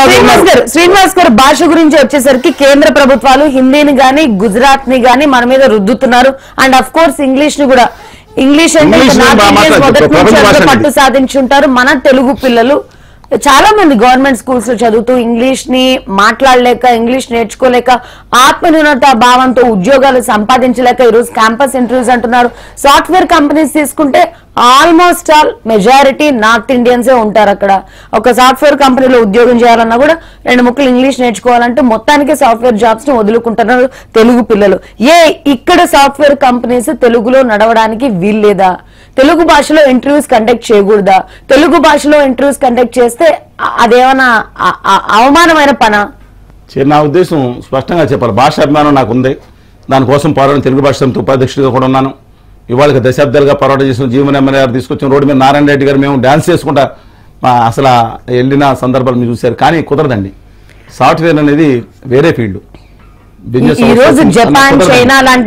శ్రీనివాస్ గారు భాష గురించి వచ్చేసరికి కేంద్ర ప్రభుత్వాలు హిందీని గానీ గుజరాత్ ని గానీ మన మీద రుద్దుతున్నారు. అండ్ అఫ్ కోర్స్ ఇంగ్లీష్ ని కూడా. ఇంగ్లీష్ అంటే పట్టు సాధించుంటారు మన తెలుగు పిల్లలు. చాలా మంది గవర్నమెంట్ స్కూల్స్ లో చదువుతూ ఇంగ్లీష్ ని మాట్లాడలేక, ఇంగ్లీష్ నేర్చుకోలేక, ఆత్మన్యూనత భావంతో ఉద్యోగాలు సంపాదించలేక ఈరోజు క్యాంపస్ ఇంటర్వ్యూస్ అంటున్నారు. సాఫ్ట్వేర్ కంపెనీస్ తీసుకుంటే ఆల్మోస్ట్ ఆల్ మెజారిటీ నార్త్ ఇండియన్సే ఉంటారు. అక్కడ ఒక సాఫ్ట్వేర్ కంపెనీలో ఉద్యోగం చేయాలన్నా కూడా 2 ముక్కలు ఇంగ్లీష్ నేర్చుకోవాలంటే మొత్తానికి సాఫ్ట్వేర్ జాబ్స్ ని వదులుకుంటున్నారు తెలుగు పిల్లలు. ఇక్కడ సాఫ్ట్వేర్ కంపెనీస్ తెలుగులో నడవడానికి వీల్లేదా? తెలుగు భాషలో ఇంటర్వ్యూస్ కండక్ట్ చేయకూడదా? తెలుగు భాషలో ఇంటర్వ్యూస్ కండక్ట్ చేస్తే అదేమన్నా అవమానమైన పనా? నా ఉద్దేశం స్పష్టంగా చెప్పాలి. భాష అభిమానం నాకు ఉంది. దానికోసం పోరాడిన తెలుగు భాష సమితి ఉపాధ్యక్షుడిగా కూడా ఉన్నాను. ఇవాళ దశాబ్దాలుగా పోరాటం చేసిన జీవన్ ఎమ్మెల్యే గారు తీసుకొచ్చిన రోడ్డు మీద నారాయణ రెడ్డి గారు మేము డాన్స్ చేసుకుంటా అసలు వెళ్ళిన సందర్భాలు మీరు చూశారు. కానీ కుదరదండి. సాఫ్ట్వేర్ అనేది వేరే ఫీల్డ్. జపాన్, చైనా లాంటి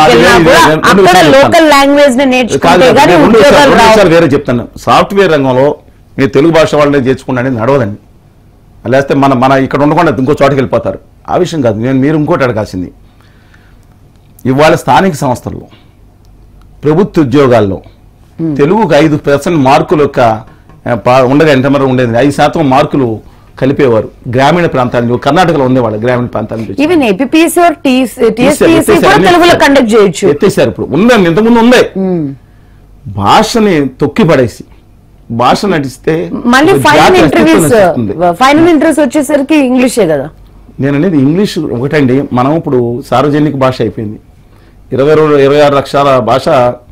వేరే చెప్తాను. సాఫ్ట్వేర్ రంగంలో మీరు తెలుగు భాష వాళ్ళని చేర్చుకుంటే అనేది నడవదండి. లేస్తే మన ఇక్కడ ఉండకుండా ఇంకో చోటుకి వెళ్ళిపోతారు. ఆ విషయం కాదు. మీరు ఇంకోటి అడగాల్సింది, ఇవాళ స్థానిక సంస్థల్లో ప్రభుత్వ ఉద్యోగాల్లో తెలుగుకు 5% మార్కులు ఉండగా ఎంతమంది ఉండేది 5% మార్కులు కలిపేవారు. గ్రామీణ ప్రాంతాల కర్ణాటకలో ఉండేవాళ్ళు. గ్రామీణ ప్రాంతాల ఎత్తేసారు. ఇప్పుడు ఉందండి, ఇంతకుముందు ఉందే. భాషని తొక్కి పడేసి భాష నటిస్తే ఫైనల్ ఇంటర్వ్యూస్ వచ్చేసరికి ఇంగ్లీషే కదా. నేను అనేది ఇంగ్లీష్ ఒకటండి. మనం ఇప్పుడు సార్వజనిక భాష అయిపోయింది. 26 లక్షల భాష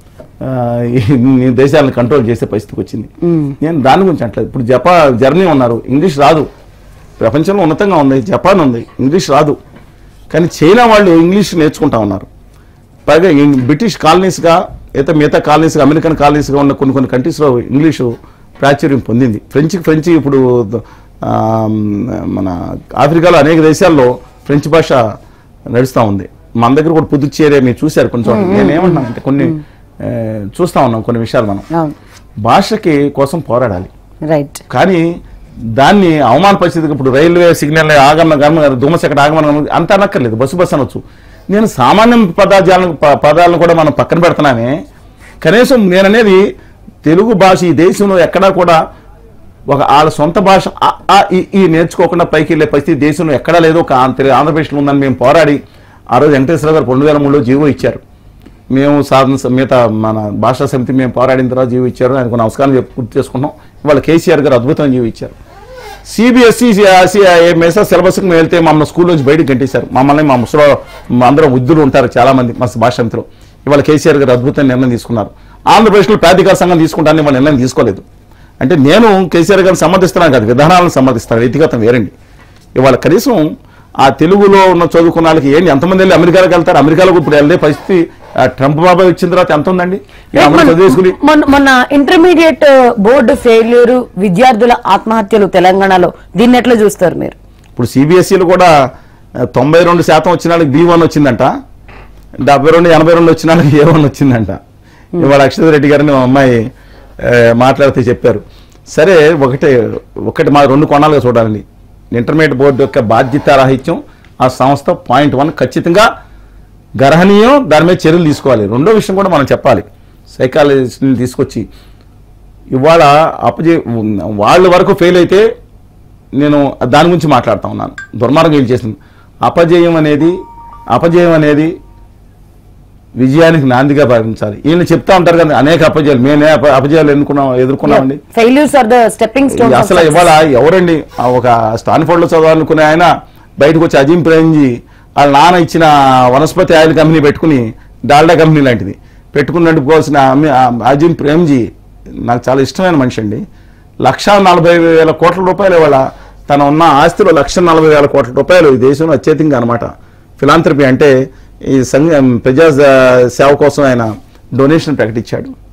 దేశాలను కంట్రోల్ చేసే పరిస్థితికి వచ్చింది. నేను దాని గురించి అంటలేదు. ఇప్పుడు జర్మనీ ఉన్నారు, ఇంగ్లీష్ రాదు. ప్రపంచంలో ఉన్నతంగా ఉంది, జపాన్ ఉంది, ఇంగ్లీష్ రాదు. కానీ చైనా వాళ్ళు ఇంగ్లీష్ నేర్చుకుంటా ఉన్నారు. పైగా బ్రిటిష్ కాలనీస్గా అయితే మిగతా కాలనీస్గా, అమెరికన్ కాలనీస్గా ఉన్న కొన్ని కంట్రీస్లో ఇంగ్లీషు ప్రాచుర్యం పొందింది. ఫ్రెంచ్ ఇప్పుడు మన ఆఫ్రికాలో అనేక దేశాల్లో ఫ్రెంచ్ భాష నడుస్తూ ఉంది. మన దగ్గర కూడా పుదుచ్చేరి మీరు చూశారు కొంచెం. నేనేమంటున్నానంటే కొన్ని చూస్తా ఉన్నాం కొన్ని విషయాలు. మనం భాషకి కోసం పోరాడాలి, కానీ దాన్ని అవమాన పరిస్థితికి ఇప్పుడు రైల్వే సిగ్నల్ దుమసెక్కడ ఆగమనం అంత అనక్కర్లేదు. బస్సు అనొచ్చు. నేను సామాన్య పదాలను కూడా మనం పక్కన పెడుతున్నామే. కనీసం నేననేది తెలుగు భాష ఈ దేశంలో ఎక్కడా కూడా వాళ్ళ సొంత భాష ఈ నేర్చుకోకుండా పైకి వెళ్ళే పరిస్థితి దేశంలో ఎక్కడా లేదు. ఆంధ్రప్రదేశ్లో ఉందని మేము పోరాడి ఆ రోజు వెంకటేశ్వర గారు 2003లో జీవో ఇచ్చారు. మేము మిగతా మన భాషా సమితి మేము పోరాడిన తర్వాత జీవో ఇచ్చారు. ఆయనకు నమస్కారం గుర్తు చేసుకుంటాం. ఇవాళ కేసీఆర్ గారు అద్భుతమైన జీవో ఇచ్చారు. సిబిఎస్ఈ సిలబస్కి మేము వెళ్తే మమ్మల్ని స్కూల్ నుంచి బయటకు గంటేశారు. మమ్మల్ని మా ముసలో అందరూ వృద్ధులు ఉంటారు చాలామంది మా భాషా సమితిలో. ఇవాళ కేసీఆర్ గారు అద్భుతమైన నిర్ణయం తీసుకున్నారు. ఆంధ్రప్రదేశ్లో ప్రాధికార సంఘం తీసుకుంటానని వాళ్ళు నిర్ణయం తీసుకోలేదు. అంటే నేను కేసీఆర్ గారిని సమర్థిస్తున్నాను కాదు, విధానాలను సమర్థిస్తాను. వ్యక్తిగతం వేరండి. ఇవాళ కనీసం ఆ తెలుగులో ఉన్న చదువుకున్న వాళ్ళకి ఎంతమంది వెళ్ళి అమెరికాలోకి వెళ్తారు? అమెరికాలో ఇప్పుడు వెళ్ళే పరిస్థితి ట్రంప్ బాబా వచ్చిన తర్వాత ఎంత ఉందండి? మొన్న ఇంటర్మీడియట్ బోర్డు ఫెయిల్యూర్, విద్యార్థుల ఆత్మహత్యలు తెలంగాణలో, దీన్ని ఎట్లా చూస్తారు మీరు? ఇప్పుడు సిబిఎస్ఈలు కూడా 92% వచ్చిన వాళ్ళకి B1 వచ్చిందంట, 72, 82 వచ్చిన వాళ్ళకి A1 వచ్చిందంట. ఇవాళ అక్షిత రెడ్డి గారిని మా అమ్మాయి మాట్లాడితే చెప్పారు. సరే ఒకటి మా 2 కోణాలుగా చూడాలండి. ఇంటర్మీడియట్ బోర్డు యొక్క బాధ్యత రాహిత్యం, ఆ సంస్థ .1 ఖచ్చితంగా గర్హనీయం, దాని మీద చర్యలు తీసుకోవాలి. రెండో విషయం కూడా మనం చెప్పాలి. సైకాలజిస్ట్ని తీసుకొచ్చి ఇవాళ వాళ్ళ వరకు ఫెయిల్ అయితే నేను దాని గురించి మాట్లాడుతూ ఉన్నాను. దుర్మార్గం ఏం చేసింది. అపజయం అనేది విజయానికి నాందిగా భావించాలి. ఈయన చెప్తా ఉంటారు కదా అనేక అపజయాలు, మేమే అపజయాలు ఎదుర్కొన్నామండి. అసలు ఇవాళ ఎవరండి ఒక స్టాన్ఫోర్డ్లో చదవాలనుకునే ఆయన బయటకు వచ్చి అజీం ప్రేమ్జీ వాళ్ళ నాన్న ఇచ్చిన వనస్పతి ఆయిల్ కంపెనీ పెట్టుకుని, డాల్డా కంపెనీ లాంటిది పెట్టుకున్నట్టు పోసిన అజీం ప్రేమ్జీ నాకు చాలా ఇష్టమైన మనిషి అండి. 1,40,000 కోట్ల రూపాయలు ఇవాళ తన ఉన్న ఆస్తిలో 1,40,000 కోట్ల రూపాయలు ఈ దేశంలో అత్యధికంగా అనమాట. ఫిలాంథ్రపీ అంటే ఈ ప్రజా సేవ కోసం ఆయన డొనేషన్ ప్రకటించాడు.